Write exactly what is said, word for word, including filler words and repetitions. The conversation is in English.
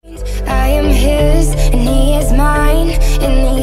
I am his and he is mine in the